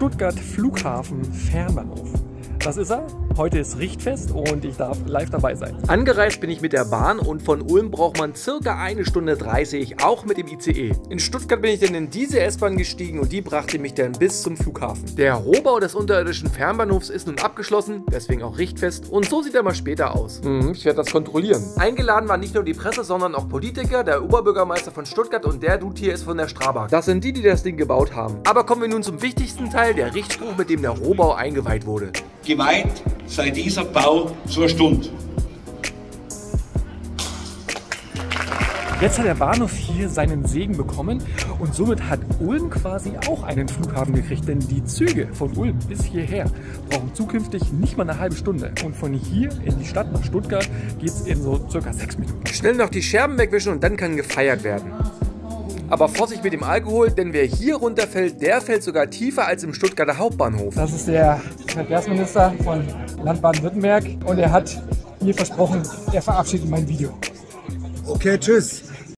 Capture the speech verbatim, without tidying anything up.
Stuttgart Flughafen Fernbahnhof. Das ist er. Heute ist Richtfest und ich darf live dabei sein. Angereist bin ich mit der Bahn und von Ulm braucht man circa eine Stunde dreißig, auch mit dem I C E. In Stuttgart bin ich dann in diese S-Bahn gestiegen und die brachte mich dann bis zum Flughafen. Der Rohbau des unterirdischen Fernbahnhofs ist nun abgeschlossen, deswegen auch Richtfest, und so sieht er mal später aus. Mhm, ich werde das kontrollieren. Eingeladen waren nicht nur die Presse, sondern auch Politiker, der Oberbürgermeister von Stuttgart und der Dude hier ist von der Strabag. Das sind die, die das Ding gebaut haben. Aber kommen wir nun zum wichtigsten Teil, der Richtspruch, mit dem der Rohbau eingeweiht wurde. Geweiht sei dieser Bau zur Stund. Jetzt hat der Bahnhof hier seinen Segen bekommen und somit hat Ulm quasi auch einen Flughafen gekriegt, denn die Züge von Ulm bis hierher brauchen zukünftig nicht mal eine halbe Stunde und von hier in die Stadt nach Stuttgart geht es in so circa sechs Minuten. Schnell noch die Scherben wegwischen und dann kann gefeiert werden. Aber Vorsicht mit dem Alkohol, denn wer hier runterfällt, der fällt sogar tiefer als im Stuttgarter Hauptbahnhof. Das ist der Verkehrsminister von Land Baden-Württemberg und er hat mir versprochen, er verabschiedet mein Video. Okay, tschüss.